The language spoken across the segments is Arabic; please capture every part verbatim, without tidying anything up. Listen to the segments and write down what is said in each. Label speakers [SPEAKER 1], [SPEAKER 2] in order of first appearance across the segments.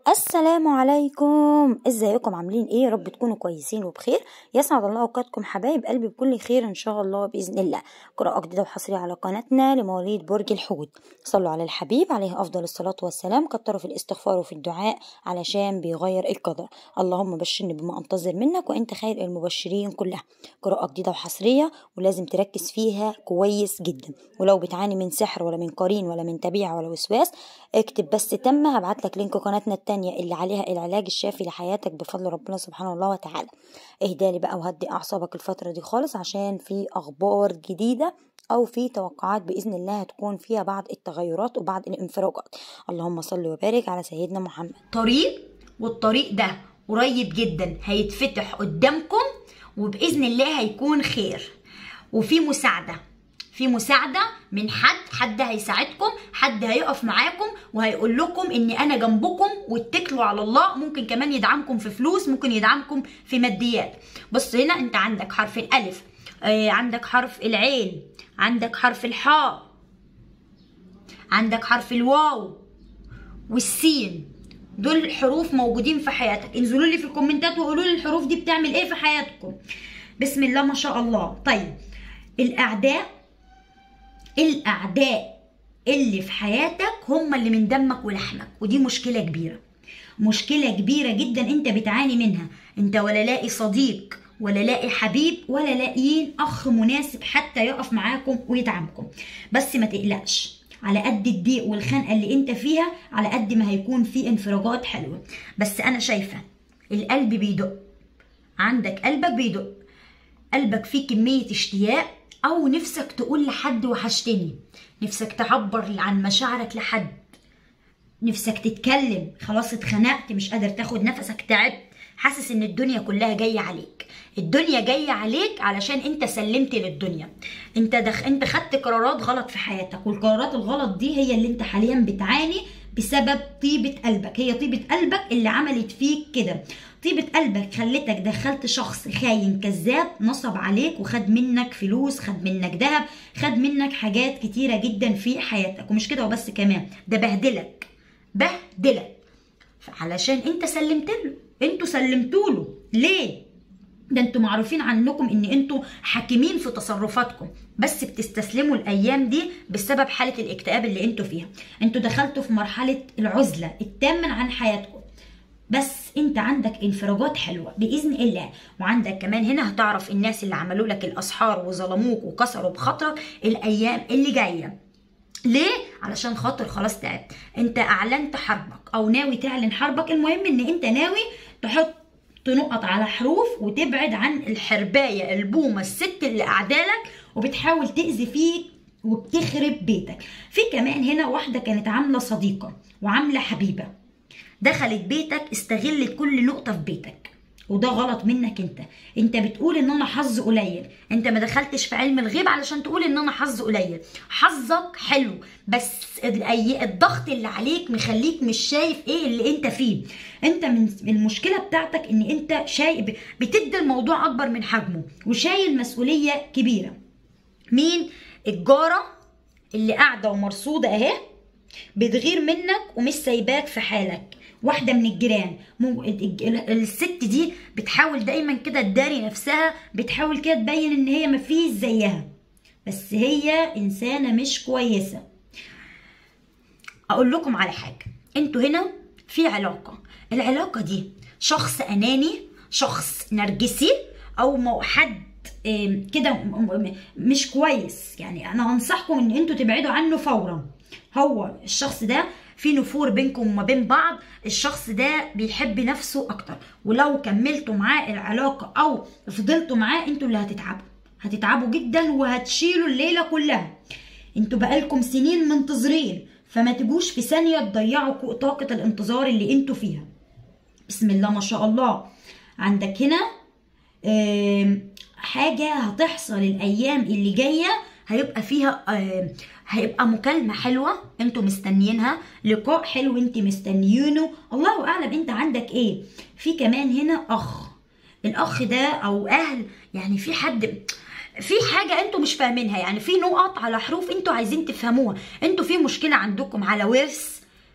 [SPEAKER 1] السلام عليكم، ازيكم؟ عاملين ايه؟ رب تكونوا كويسين وبخير. يسعد الله اوقاتكم حبايب قلبي بكل خير ان شاء الله باذن الله. قراءة جديدة وحصرية على قناتنا لمواليد برج الحوت. صلوا على الحبيب عليه افضل الصلاة والسلام. كتروا في الاستغفار وفي الدعاء علشان بيغير القدر. اللهم بشرني بما انتظر منك وانت خير المبشرين كلها. قراءة جديدة وحصرية ولازم تركز فيها كويس جدا، ولو بتعاني من سحر ولا من قرين ولا من تبيعة ولا وسواس اكتب بس تم. هبعت لك لينك قناتنا التانية اللي عليها العلاج الشافي لحياتك بفضل ربنا سبحانه الله وتعالى. اهدالي بقى وهدي اعصابك الفترة دي خالص، عشان في اخبار جديدة او في توقعات باذن الله هتكون فيها بعض التغيرات وبعض الانفراجات. اللهم صل وبارك على سيدنا محمد.
[SPEAKER 2] طريق، والطريق ده قريب جدا هيتفتح قدامكم، وباذن الله هيكون خير، وفي مساعده في مساعدة من حد حد هيساعدكم، حد هيقف معاكم وهيقول لكم اني انا جنبكم واتكلوا على الله. ممكن كمان يدعمكم في فلوس، ممكن يدعمكم في ماديات. بص هنا انت عندك حرف الالف، آه عندك حرف العين، عندك حرف الحاء، عندك حرف الواو والسين. دول حروف موجودين في حياتك. انزلوا لي في الكومنتات وقولوا لي الحروف دي بتعمل ايه في حياتكم. بسم الله ما شاء الله. طيب الاعداء الأعداء اللي في حياتك هم اللي من دمك ولحمك، ودي مشكلة كبيرة، مشكلة كبيرة جدا انت بتعاني منها. انت ولا لاقي صديق ولا لاقي حبيب ولا لاقيين أخ مناسب حتى يقف معاكم ويدعمكم. بس ما تقلقش، على قد الضيق والخنقة اللي انت فيها على قد ما هيكون في انفراجات حلوة. بس أنا شايفة القلب بيدق، عندك قلبك بيدق، قلبك فيه كمية اشتياق، أو نفسك تقول لحد وحشتني، نفسك تعبر عن مشاعرك لحد، نفسك تتكلم. خلاص اتخنقت، مش قادر تاخد نفسك، تعبت، حاسس ان الدنيا كلها جاية عليك. الدنيا جاية عليك علشان انت سلمت للدنيا. انت دخ... انت خدت قرارات غلط في حياتك، والقرارات الغلط دي هي اللي انت حاليا بتعاني بسبب طيبة قلبك. هي طيبة قلبك اللي عملت فيك كده. طيبة قلبك خلتك دخلت شخص خاين كذاب، نصب عليك وخد منك فلوس، خد منك ذهب، خد منك حاجات كتيرة جدا في حياتك. ومش كده وبس، كمان ده بهدلك بهدلك علشان انت سلمت له. انتوا سلمتوا له ليه؟ ده انتوا معروفين عنكم ان انتوا حاكمين في تصرفاتكم، بس بتستسلموا الايام دي بسبب حالة الاكتئاب اللي انتوا فيها. انتوا دخلتوا في مرحلة العزلة التامة عن حياتكم، بس انت عندك انفراجات حلوه باذن الله. وعندك كمان هنا هتعرف الناس اللي عملوا لك الاسحار وظلموك وكسروا بخاطرك الايام اللي جايه. ليه؟ علشان خاطر خلاص تعبت. انت اعلنت حربك او ناوي تعلن حربك. المهم ان انت ناوي تحط نقط على حروف وتبعد عن الحربايه البومه الست اللي قاعدالك وبتحاول تاذي فيك وبتخرب بيتك. في كمان هنا واحده كانت عامله صديقه وعامله حبيبه، دخلت بيتك، استغلت كل نقطة في بيتك، وده غلط منك. انت انت بتقول ان انا حظ قليل. انت ما دخلتش في علم الغيب علشان تقول ان انا حظ قليل. حظك حلو، بس الضغط اللي عليك مخليك مش شايف ايه اللي انت فيه. انت من المشكلة بتاعتك ان انت شايف بتدي الموضوع اكبر من حجمه وشايل مسؤولية كبيرة. مين؟ الجارة اللي قاعدة ومرصودة اهي بتغير منك ومش سايباك في حالك. واحدة من الجيران، الست دي بتحاول دايما كده تداري نفسها، بتحاول كده تبين ان هي مفيش زيها، بس هي انسانة مش كويسة. اقول لكم على حاجة، انتوا هنا في علاقة، العلاقة دي شخص اناني، شخص نرجسي، او حد كده مش كويس. يعني انا انصحكم ان انتوا تبعدوا عنه فورا. هو الشخص ده في نفور بينكم وما بين بعض. الشخص ده بيحب نفسه اكتر، ولو كملتوا معاه العلاقة او فضلتوا معاه انتوا اللي هتتعبوا، هتتعبوا جدا وهتشيلوا الليلة كلها. انتوا بقالكم سنين منتظرين، فما تجوش في ثانية تضيعوا طاقة الانتظار اللي انتوا فيها. بسم الله ما شاء الله. عندك هنا حاجة هتحصل الايام اللي جاية، هيبقى فيها آه هيبقى مكالمة حلوة انتوا مستنيينها، لقاء حلو انت مستنيينه، الله اعلم انت عندك ايه. في كمان هنا اخ، الاخ ده او اهل، يعني في حد في حاجة انتوا مش فاهمينها، يعني في نقط على حروف انتوا عايزين تفهموها. انتوا في مشكلة عندكم على ورث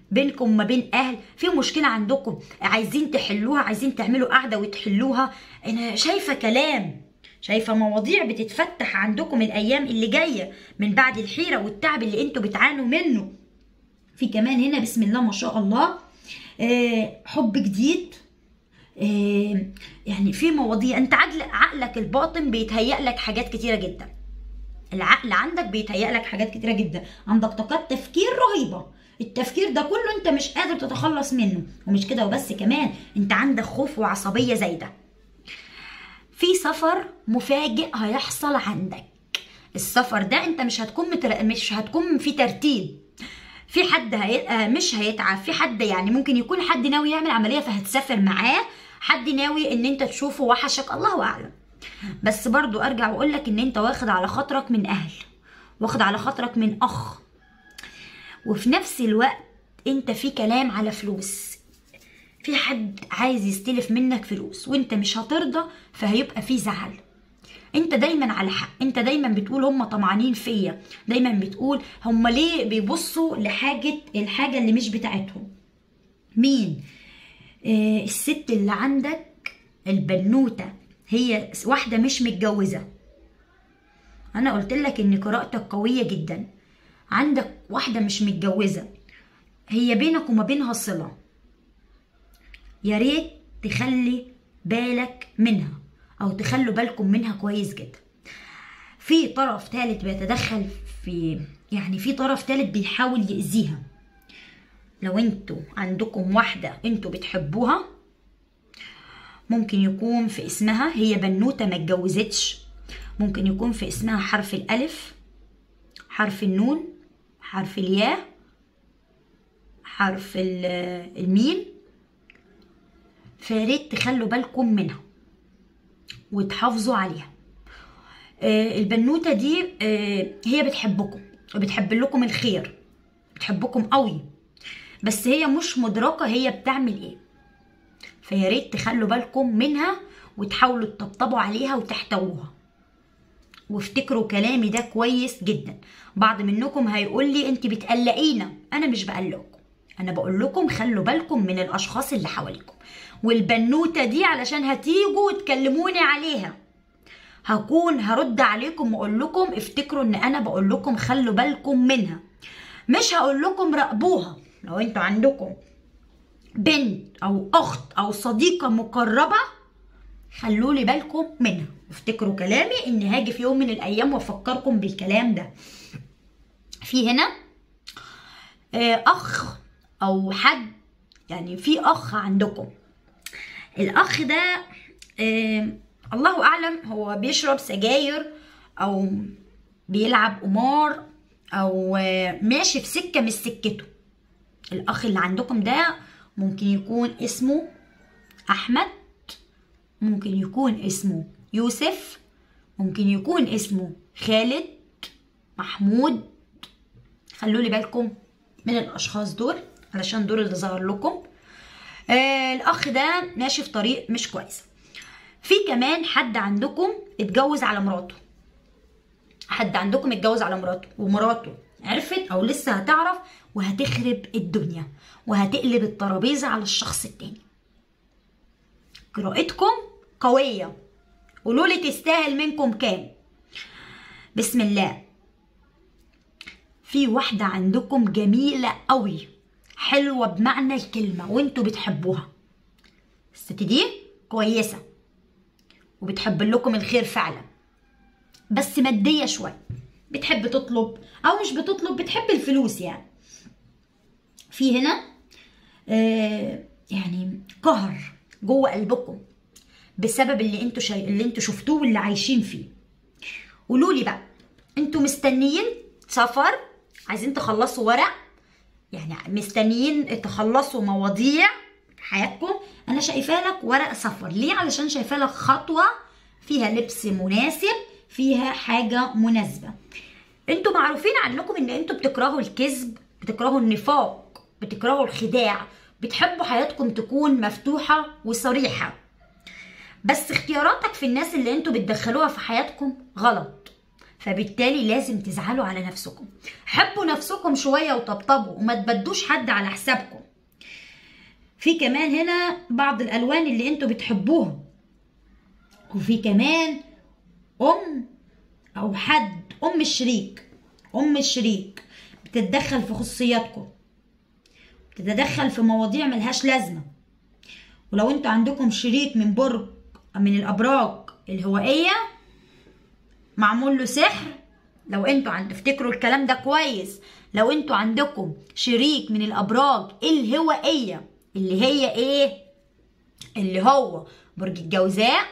[SPEAKER 2] بينكم ما بين اهل، في مشكله عندكم عايزين تحلوها، عايزين تعملوا قعده وتحلوها. انا شايفه كلام، شايفه مواضيع بتتفتح عندكم الايام اللي جايه من بعد الحيره والتعب اللي انتوا بتعانوا منه. في كمان هنا بسم الله ما شاء الله آه حب جديد. آه يعني في مواضيع انت عقلك الباطن بيتهيأ لك حاجات كتيره جدا، العقل عندك بيتهيأ لك حاجات كتيره جدا، عندك طاقات تفكير رهيبه، التفكير ده كله انت مش قادر تتخلص منه. ومش كده وبس، كمان انت عندك خوف وعصبيه زايده. في سفر مفاجئ هيحصل عندك، السفر ده انت مش هتكون متر... مش هتكون في ترتيب، في حد هي... مش هيتعب، في حد يعني ممكن يكون حد ناوي يعمل عمليه فهتسافر معاه، حد ناوي ان انت تشوفه وحشك، الله اعلم. بس برضو ارجع واقول لك ان انت واخد على خاطرك من اهل، واخد على خاطرك من اخ، وفي نفس الوقت انت في كلام على فلوس، في حد عايز يستلف منك فلوس وانت مش هترضى، فهيبقى في زعل. انت دايما على حق، انت دايما بتقول هم طمعانين فيا، دايما بتقول هم ليه بيبصوا لحاجه الحاجه اللي مش بتاعتهم. مين؟ آه الست اللي عندك البنوته، هي واحده مش متجوزه. انا قلت لك ان قراءتك قويه جدا. عندك واحده مش متجوزه، هي بينك وما بينها صله، يا ريت تخلي بالك منها او تخلوا بالكم منها كويس جدا. في طرف ثالث بيتدخل في، يعني في طرف ثالث بيحاول يأذيها. لو انتوا عندكم واحدة انتوا بتحبوها، ممكن يكون في اسمها، هي بنوتة ما اتجوزتش، ممكن يكون في اسمها حرف الألف، حرف النون، حرف الياء، حرف الميم. فياريت تخلوا بالكم منها وتحافظوا عليها. آه البنوتة دي آه هي بتحبكم وبتحب لكم الخير، بتحبكم قوي، بس هي مش مدركة هي بتعمل ايه. فياريت تخلوا بالكم منها وتحاولوا تطبطبوا عليها وتحتووها. وافتكروا كلامي ده كويس جدا. بعض منكم هيقول لي انت بتقلقينا، انا مش بقلقكم، انا بقول لكم خلوا بالكم من الاشخاص اللي حواليكم. والبنوتة دي علشان هتيجوا وتكلموني عليها، هكون هرد عليكم واقول لكم افتكروا ان انا بقول لكم خلوا بالكم منها، مش هقول لكم راقبوها. لو انتوا عندكم بنت او اخت او صديقة مقربة، خلوا لي بالكم منها، افتكروا كلامي ان هاجي في يوم من الايام وافكركم بالكلام ده. في هنا اخ او حد، يعني في اخ عندكم، الاخ ده آه الله اعلم هو بيشرب سجاير او بيلعب قمار او آه ماشي في سكه مش سكته. الاخ اللي عندكم ده ممكن يكون اسمه احمد، ممكن يكون اسمه يوسف، ممكن يكون اسمه خالد، محمود. خلوا لي بالكم من الاشخاص دول علشان دول اللي ظهر لكم. آه الاخ ده ماشي في طريق مش كويس. في كمان حد عندكم اتجوز على مراته، حد عندكم اتجوز على مراته ومراته عرفت او لسه هتعرف وهتخرب الدنيا وهتقلب الترابيزه على الشخص التاني. قراءتكم قويه، قولوا لي تستاهل منكم كام. بسم الله. في واحده عندكم جميله قوي، حلوه بمعنى الكلمه وانتوا بتحبوها. الست دي كويسه وبتحب لكم الخير فعلا، بس ماديه شويه، بتحب تطلب او مش بتطلب، بتحب الفلوس يعني. في هنا آه يعني قهر جوه قلبكم بسبب اللي انتوا شي... اللي انتوا شفتوه واللي عايشين فيه. قولوا لي بقى، انتوا مستنيين سفر، عايزين تخلصوا ورق، يعني مستنيين تخلصوا مواضيع حياتكم. انا شايفه لك ورق سفر، ليه؟ علشان شايفه لك خطوه فيها لبس مناسب، فيها حاجه مناسبه. انتوا معروفين عنكم ان انتوا بتكرهوا الكذب، بتكرهوا النفاق، بتكرهوا الخداع، بتحبوا حياتكم تكون مفتوحه وصريحه. بس اختياراتك في الناس اللي انتوا بتدخلوها في حياتكم غلط. فبالتالي لازم تزعلوا على نفسكم. حبوا نفسكم شويه وطبطبوا وما تبدوش حد على حسابكم. في كمان هنا بعض الالوان اللي انتوا بتحبوها، وفي كمان ام او حد، ام الشريك ام الشريك بتتدخل في خصوصياتكم، بتتدخل في مواضيع ملهاش لازمه. ولو انتوا عندكم شريك من برج من الابراج الهوائيه معمول له سحر، لو انتوا عند افتكروا الكلام ده كويس، لو انتوا عندكم شريك من الابراج الهوائيه اللي هي ايه؟ اللي هو برج الجوزاء،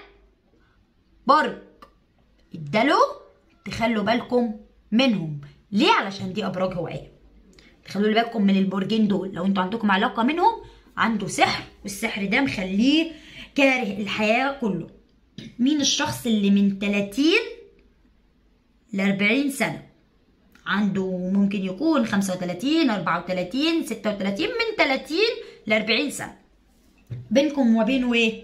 [SPEAKER 2] برج الدلو، تخلوا بالكم منهم. ليه؟ علشان دي ابراج هوائيه. خلوا بالكم من البرجين دول، لو انتوا عندكم علاقه منهم عنده سحر، والسحر ده مخليه كاره الحياه كله. مين الشخص اللي من تلاتين ل أربعين سنه عنده؟ ممكن يكون خمسة وتلاتين، أربعة وتلاتين، ستة وتلاتين، من تلاتين ل أربعين سنه. بينكم وبينه ايه؟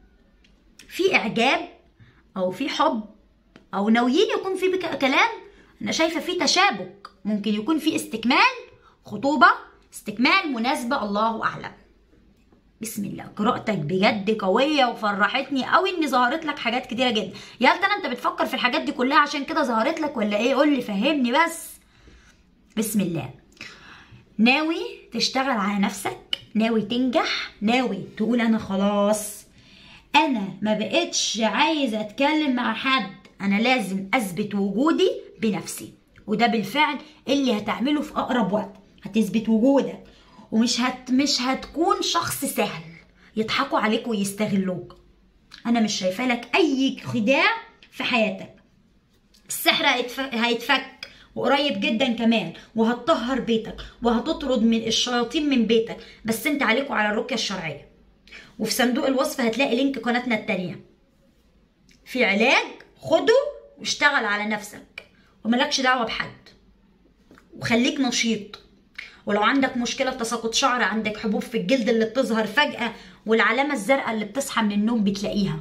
[SPEAKER 2] في اعجاب او في حب او ناويين يكون في كلام. انا شايفه في تشابك، ممكن يكون في استكمال خطوبه، استكمال مناسبه، الله اعلم. بسم الله، قراءتك بجد قويه وفرحتني قوي ان ظهرت لك حاجات كتيره جدا. يا ترى انت بتفكر في الحاجات دي كلها عشان كده ظهرت لك ولا ايه؟ قول لي، فهمني بس. بسم الله، ناوي تشتغل على نفسك، ناوي تنجح، ناوي تقول انا خلاص انا ما بقتش عايزه اتكلم مع حد، انا لازم اثبت وجودي بنفسي. وده بالفعل اللي هتعمله في اقرب وقت، هتثبت وجودك، ومش هت مش هتكون شخص سهل يضحكوا عليك ويستغلوك. انا مش شايفه لك اي خداع في حياتك. السحر هيتفك, هيتفك وقريب جدا كمان، وهتطهر بيتك وهتطرد من الشياطين من بيتك. بس انت عليكوا على الرقيه الشرعيه، وفي صندوق الوصف هتلاقي لينك قناتنا التانية في علاج. خده واشتغل على نفسك وملكش دعوه بحد، وخليك نشيط. ولو عندك مشكله في تساقط شعر، عندك حبوب في الجلد اللي بتظهر فجاه، والعلامه الزرقاء اللي بتصحى من النوم بتلاقيها،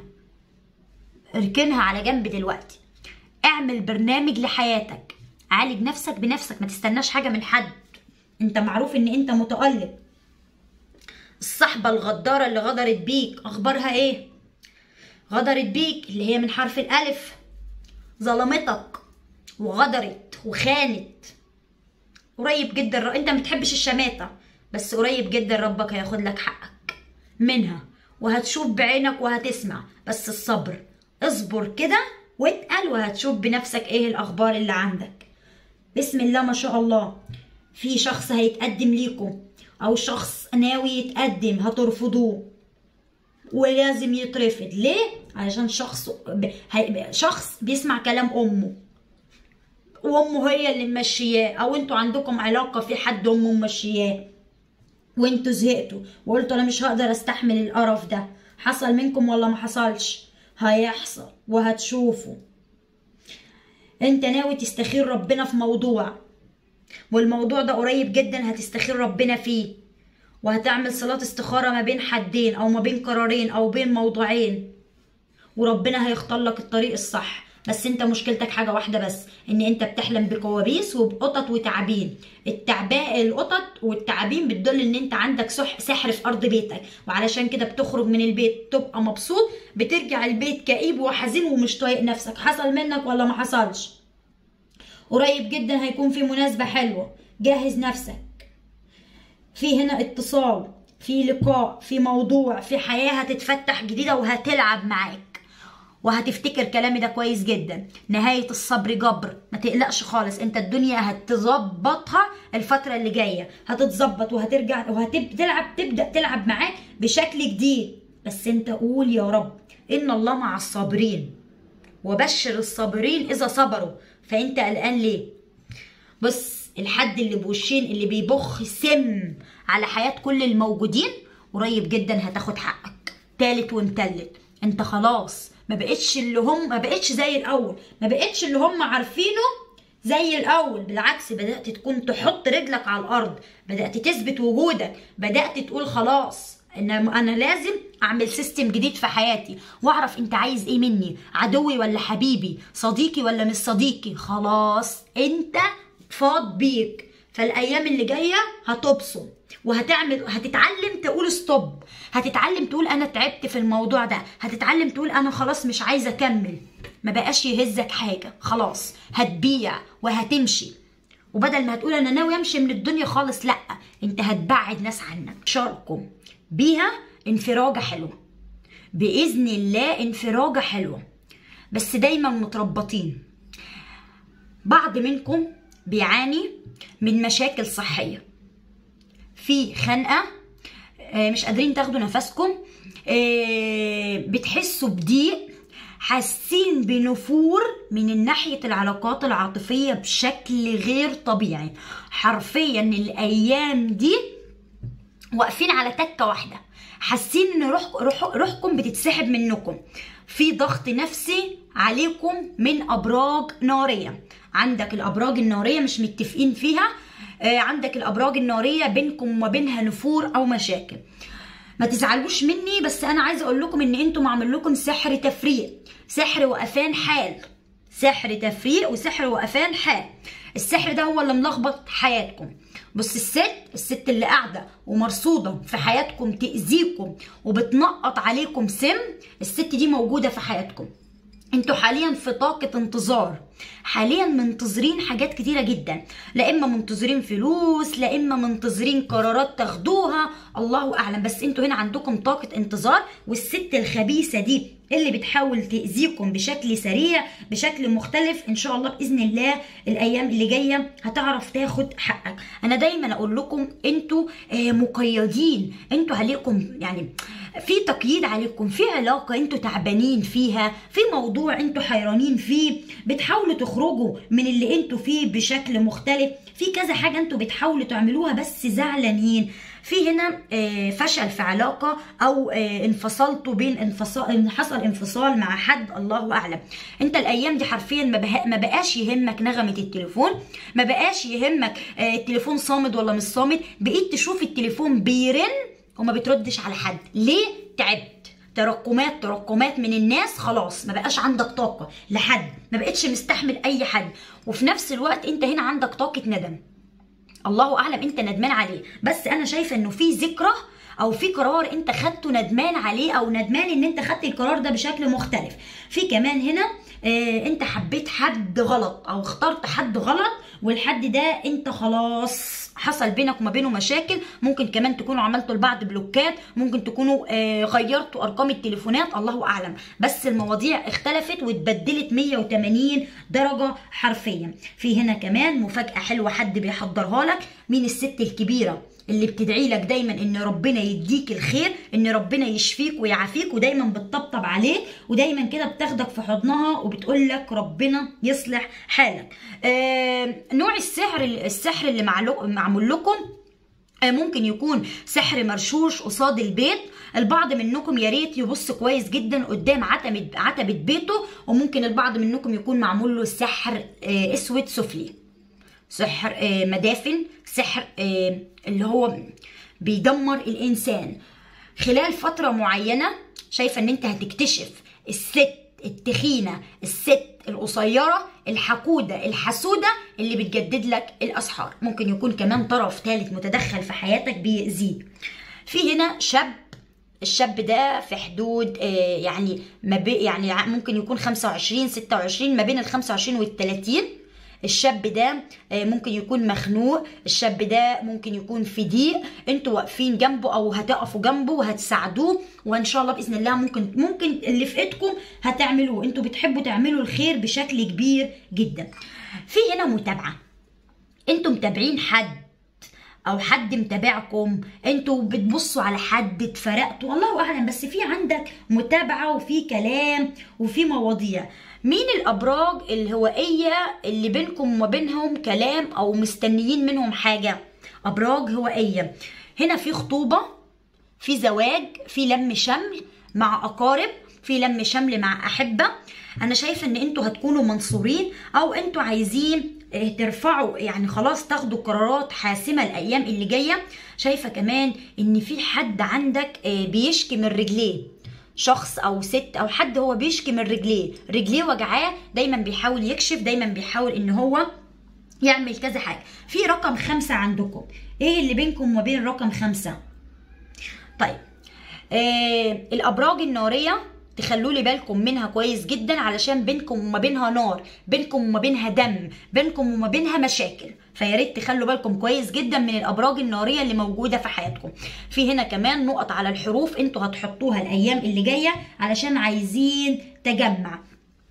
[SPEAKER 2] اركنها على جنب دلوقتي. اعمل برنامج لحياتك، عالج نفسك بنفسك، ما تستناش حاجه من حد. انت معروف ان انت متألق. الصحبه الغداره اللي غدرت بيك اخبارها ايه؟ غدرت بيك اللي هي من حرف الالف، ظلمتك وغدرت وخانت. قريب جدا، انت ما بتحبش الشماتة، بس قريب جدا ربك هياخد لك حقك منها، وهتشوف بعينك وهتسمع. بس الصبر، اصبر كده واتقل وهتشوف بنفسك ايه الاخبار اللي عندك. بسم الله ما شاء الله. في شخص هيتقدم ليكم او شخص ناوي يتقدم، هترفضوه ولازم يترفض. ليه؟ علشان شخص ب... شخص بيسمع كلام امه، وامه هي اللي ممشياه، او انتوا عندكم علاقه في حد امه ممشياه وانتوا زهقتوا وقلتوا انا مش هقدر استحمل القرف ده. حصل منكم ولا ما حصلش؟ هيحصل وهتشوفوا. انت ناوي تستخير ربنا في موضوع، والموضوع ده قريب جدا هتستخير ربنا فيه، وهتعمل صلاة استخارة ما بين حدين او ما بين قرارين او بين موضوعين، وربنا هيختار لك الطريق الصح. بس انت مشكلتك حاجه واحده بس، ان انت بتحلم بكوابيس وبقطط وتعابين. التعباء القطط والتعابين بتدل ان انت عندك سحر في ارض بيتك، وعلشان كده بتخرج من البيت تبقى مبسوط، بترجع البيت كئيب وحزين ومش طايق نفسك. حصل منك ولا ما حصلش؟ قريب جدا هيكون في مناسبه حلوه، جهز نفسك. في هنا اتصال، في لقاء، في موضوع، في حياه هتتفتح جديده وهتلعب معاك، وهتفتكر كلامي ده كويس جدا. نهاية الصبر جبر، ما تقلقش خالص. انت الدنيا هتظبطها الفترة اللي جاية، هتتظبط وهترجع وهتلعب تبدأ تلعب معاك بشكل جديد. بس انت قول يا رب ان الله مع الصابرين، وبشر الصابرين اذا صبروا. فانت قلقان ليه؟ بص، الحد اللي بوشين اللي بيبخ سم على حياة كل الموجودين قريب جدا هتاخد حقك تالت ومتلت. انت خلاص ما بقتش اللي هم ما بقتش زي الاول، ما بقتش اللي هم عارفينه زي الاول. بالعكس، بدأت تكون تحط رجلك على الارض، بدأت تثبت وجودك، بدأت تقول خلاص ان انا لازم اعمل سيستم جديد في حياتي واعرف انت عايز ايه مني، عدوي ولا حبيبي، صديقي ولا مش صديقي. خلاص انت فاض بيك، فالايام اللي جايه هتبصم وهتعمل، هتتعلم تقول ستوب، هتتعلم تقول انا تعبت في الموضوع ده، هتتعلم تقول انا خلاص مش عايزه اكمل. ما بقاش يهزك حاجه، خلاص هتبيع وهتمشي. وبدل ما هتقول انا ناوي امشي من الدنيا خالص، لا، انت هتبعد ناس عنك. شاركوا بيها انفراجه حلوه باذن الله، انفراجه حلوه، بس دايما متربطين. بعض منكم بيعاني من مشاكل صحيه، في خنقه، مش قادرين تاخدوا نفسكم، بتحسوا بضيق، حاسين بنفور من الناحية العلاقات العاطفية بشكل غير طبيعي. حرفيا الأيام دي واقفين على تكة واحدة، حاسين ان روح روح روحكم بتتسحب منكم. في ضغط نفسي عليكم من أبراج نارية. عندك الأبراج النارية مش متفقين فيها، عندك الأبراج النارية بينكم وما بينها نفور أو مشاكل. ما تزعلوش مني، بس انا عايزه اقول لكم ان انتم معمول لكم سحر تفريق، سحر وقفان حال، سحر تفريق وسحر وقفان حال. السحر ده هو اللي ملخبط حياتكم. بص، الست الست اللي قاعده ومرصوده في حياتكم تاذيكم وبتنقط عليكم سم، الست دي موجوده في حياتكم. انتوا حاليا في طاقة انتظار، حاليا منتظرين حاجات كتيرة جدا، لا اما منتظرين فلوس، لا اما منتظرين قرارات تاخدوها، الله اعلم. بس انتوا هنا عندكم طاقة انتظار، والست الخبيثة دي اللي بتحاول تأذيكم بشكل سريع بشكل مختلف، ان شاء الله باذن الله الايام اللي جايه هتعرف تاخد حقك. انا دايما اقول لكم انتوا مقيدين، انتوا عليكم يعني في تقييد عليكم، في علاقه انتوا تعبانين فيها، في موضوع انتوا حيرانين فيه، بتحاولوا تخرجوا من اللي انتوا فيه بشكل مختلف، في كذا حاجه انتوا بتحاولوا تعملوها بس زعلانين. في هنا فشل في علاقه او انفصلتوا بين انفصال، حصل انفصال مع حد، الله اعلم. انت الايام دي حرفيا ما بقاش يهمك نغمه التليفون، ما بقاش يهمك التليفون صامد ولا مش صامد، بقيت تشوف التليفون بيرن وما بتردش على حد. ليه؟ تعبت، تراكمات تراكمات من الناس، خلاص ما بقاش عندك طاقه لحد، ما بقتش مستحمل اي حد. وفي نفس الوقت انت هنا عندك طاقه ندم، الله اعلم انت ندمان عليه، بس انا شايفه انه في ذكرى او في قرار انت خدته ندمان عليه، او ندمان ان انت خدت القرار ده بشكل مختلف. في كمان هنا اه انت حبيت حد غلط او اخترت حد غلط، والحد ده انت خلاص حصل بينك وما بينه مشاكل، ممكن كمان تكونوا عملتوا لبعض بلوكات، ممكن تكونوا اه غيرتوا ارقام التليفونات، الله اعلم. بس المواضيع اختلفت واتبدلت مية وتمانين درجه حرفيا. في هنا كمان مفاجاه حلوه حد بيحضرها لك، مين الست الكبيره اللي بتدعي لك دايما ان ربنا يديك الخير، ان ربنا يشفيك ويعافيك، ودايما بتطبطب عليك، ودايما كده بتاخدك في حضنها وبتقول لك ربنا يصلح حالك. آه نوع السحر السحر اللي معمول لكم آه ممكن يكون سحر مرشوش قصاد البيت. البعض منكم يا ريت يبص كويس جدا قدام عتبه عتبه بيته، وممكن البعض منكم يكون معمول له سحر آه اسود سفلي، سحر آه مدافن، سحر آه اللي هو بيدمر الانسان. خلال فتره معينه شايفه ان انت هتكتشف الست التخينه، الست القصيره، الحقوده، الحسوده اللي بتجدد لك الاسحار. ممكن يكون كمان طرف ثالث متدخل في حياتك بيأذيك. في هنا شاب، الشاب ده في حدود آه يعني ما بي يعني ممكن يكون خمسة وعشرين ستة وعشرين، ما بين ال خمسة وعشرين وال ثلاثين. الشاب ده ممكن يكون مخنوق، الشاب ده ممكن يكون في ضيق، انتوا واقفين جنبه او هتقفوا جنبه وهتساعدوه، وان شاء الله باذن الله ممكن ممكن اللي في ايدكم هتعملوه. انتوا بتحبوا تعملوا الخير بشكل كبير جدا. في هنا متابعه، انتوا متابعين حد او حد متابعكم، انتوا بتبصوا على حد اتفرقتوا، الله اعلم، بس في عندك متابعه وفي كلام وفي مواضيع. مين الابراج الهوائيه اللي بينكم وما بينهم كلام او مستنيين منهم حاجه؟ ابراج هوائيه. هنا في خطوبه، في زواج، في لم شمل مع اقارب، في لم شمل مع احبه. انا شايفه ان انتوا هتكونوا منصورين، او انتوا عايزين ترفعوا يعني خلاص تاخدوا قرارات حاسمة الأيام اللي جاية. شايفة كمان إن في حد عندك بيشكي من رجليه، شخص أو ست أو حد هو بيشكي من رجليه، رجليه وجعاه، دايما بيحاول يكشف، دايما بيحاول إن هو يعمل كذا حاجة. في رقم خمسة عندكم، إيه اللي بينكم وما بين رقم خمسة؟ طيب آه الأبراج النارية تخلوا لي بالكم منها كويس جدا، علشان بينكم وما بينها نار، بينكم وما بينها دم، بينكم وما بينها مشاكل، فيا ريت تخلوا بالكم كويس جدا من الابراج الناريه اللي موجوده في حياتكم. في هنا كمان نقط على الحروف انتوا هتحطوها الايام اللي جايه علشان عايزين تجمع.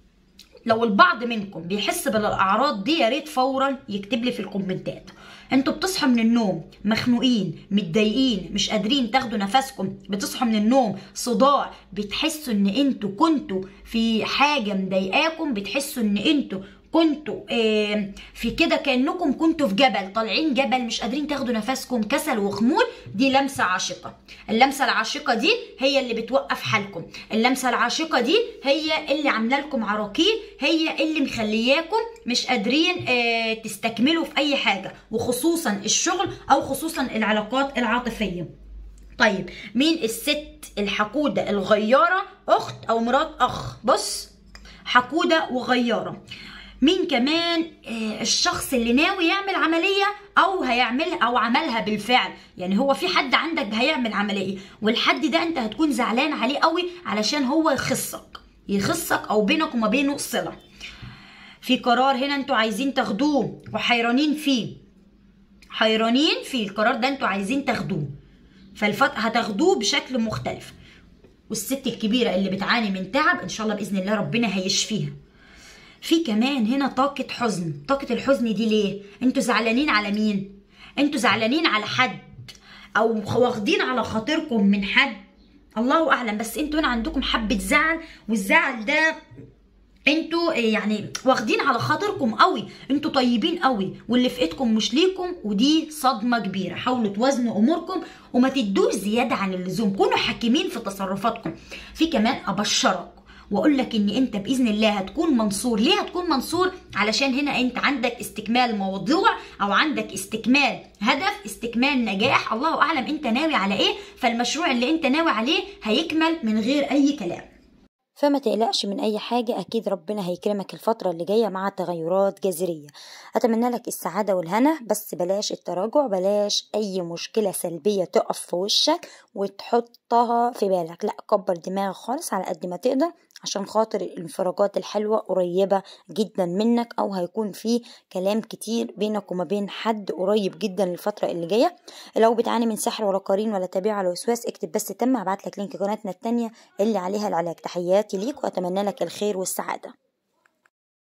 [SPEAKER 2] لو البعض منكم بيحس بالاعراض دي يا ريت فورا يكتب لي في الكومنتات. انتوا بتصحوا من النوم مخنوقين، متضايقين، مش قادرين تاخدوا نفسكم، بتصحوا من النوم صداع، بتحسوا ان انتوا كنتوا في حاجه مضايقاكم، بتحسوا ان انتوا كنتوا آه في كده كأنكم كنتوا في جبل، طالعين جبل مش قادرين تاخدوا نفسكم، كسل وخمول. دي لمسة عاشقة. اللمسة العاشقة دي هي اللي بتوقف حالكم، اللمسة العاشقة دي هي اللي عاملة لكم عراقيل، هي اللي مخلياكم مش قادرين آه تستكملوا في أي حاجة، وخصوصا الشغل أو خصوصا العلاقات العاطفية. طيب مين الست الحقودة الغيارة، أخت أو مرات أخ؟ بص حقودة وغيارة. مين كمان؟ آه الشخص اللي ناوي يعمل عملية او هيعملها او عملها بالفعل، يعني هو في حد عندك هيعمل عملية، والحد ده انت هتكون زعلان عليه قوي علشان هو يخصك يخصك او بينك وما بينه صلة. في قرار هنا انتوا عايزين تاخدوه وحيرانين فيه، حيرانين فيه القرار ده انتوا عايزين تاخدوه، فالفت هتاخدوه بشكل مختلف. والست الكبيرة اللي بتعاني من تعب ان شاء الله باذن الله ربنا هيشفيها. في كمان هنا طاقة حزن. طاقة الحزن دي ليه؟ انتوا زعلانين على مين؟ انتوا زعلانين على حد او واخدين على خاطركم من حد، الله اعلم، بس انتوا هنا عندكم حبة زعل، والزعل ده انتوا يعني واخدين على خاطركم قوي، انتوا طيبين قوي واللي في ايدكم مش ليكم، ودي صدمة كبيرة. حاولوا توازنوا اموركم وما تدوش زيادة عن اللزوم، كونوا حكيمين في تصرفاتكم. في كمان ابشرك واقول لك ان انت باذن الله هتكون منصور. ليه هتكون منصور؟ علشان هنا انت عندك استكمال موضوع او عندك استكمال هدف، استكمال نجاح، الله اعلم انت ناوي على ايه، فالمشروع اللي انت ناوي عليه هيكمل من غير اي كلام.
[SPEAKER 1] فما تقلقش من اي حاجة، اكيد ربنا هيكرمك الفترة اللي جاية مع تغيرات جذرية. اتمنى لك السعادة والهنا، بس بلاش التراجع، بلاش اي مشكلة سلبية تقف في وشك وتحطها في بالك، لا كبر دماغك خالص على قد ما تقدر، عشان خاطر الانفراجات الحلوة قريبة جدا منك، او هيكون في كلام كتير بينك وما بين حد قريب جدا الفترة اللي جاية. لو بتعاني من سحر ولا قرين ولا تبيع ولا وسواس اكتب بس تم، هبعت لك لينك قناتنا التانية اللي عليها العلاج. تحياتي ليك واتمنى لك الخير والسعادة.